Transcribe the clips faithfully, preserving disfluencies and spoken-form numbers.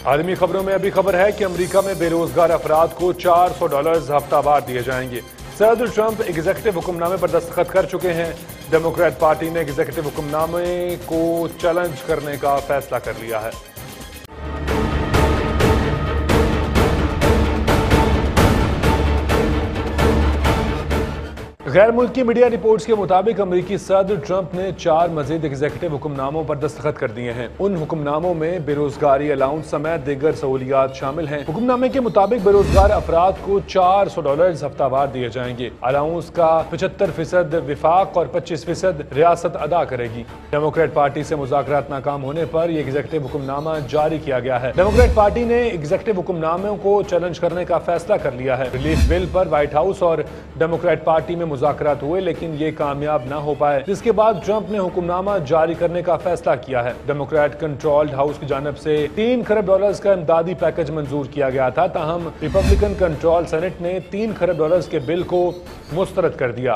आलमी खबरों में अभी खबर है कि अमेरिका में बेरोजगार अफराद को चार सौ डॉलर हफ्तावार दिए जाएंगे। सदर ट्रंप एग्जीक्यूटिव हुक्मनामे पर दस्तखत कर चुके हैं। डेमोक्रेट पार्टी ने एग्जीक्यूटिव हुक्मनामे को चैलेंज करने का फैसला कर लिया है। गैर मुल्की मीडिया रिपोर्ट्स के मुताबिक अमेरिकी सदर ट्रंप ने चार मजीद एग्जीक्यूटिव हुक्मनामों पर दस्तखत कर दिए हैं। उन हुक्मनामों में बेरोजगारी अलाउंस समेत दीगर सहूलियात शामिल हैं। हुक्मनामे के मुताबिक बेरोजगार अफराद को चार सौ डॉलर हफ्तावार दिए जाएंगे। अलाउंस का पचहत्तर फीसद विफाक और पच्चीस फीसद रियासत अदा करेगी। डेमोक्रेट पार्टी से मुज़ाकरात नाकाम होने पर यह एग्जीक्यूटिव हुक्मनामा जारी किया गया है। डेमोक्रेट पार्टी ने एग्जीक्यूटिव हुक्मनामों को चैलेंज करने का फैसला कर लिया है। रिलीफ बिल पर व्हाइट हाउस और डेमोक्रेट पार्टी में मुज़ाकरात हुए, लेकिन ये कामयाब ना हो पाए, जिसके बाद ट्रंप ने हुक्मनामा जारी करने का फैसला किया है। डेमोक्रेट कंट्रोल्ड हाउस की जानिब से तीन खरब डॉलर्स का इमदादी पैकेज मंजूर किया गया था, ताहम रिपब्लिकन कंट्रोल सेनेट ने तीन खरब डॉलर्स के बिल को मुस्तरद कर दिया।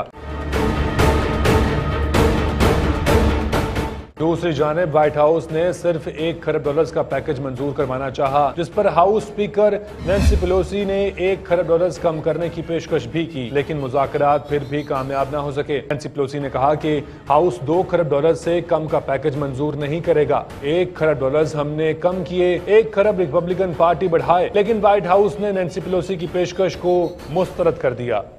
दूसरी जानिब व्हाइट हाउस ने सिर्फ एक खरब डॉलर्स का पैकेज मंजूर करवाना चाहा, जिस पर हाउस स्पीकर नैंसी पेलोसी ने एक खरब डॉलर्स कम करने की पेशकश भी की, लेकिन मुज़ाकरात फिर भी कामयाब ना हो सके। नैंसी पेलोसी ने कहा कि हाउस दो खरब डॉलर्स से कम का पैकेज मंजूर नहीं करेगा। एक खरब डॉलर्स हमने कम किए, एक खरब रिपब्लिकन पार्टी बढ़ाए, लेकिन व्हाइट हाउस ने नैंसी पेलोसी की पेशकश को मुस्तरद कर दिया।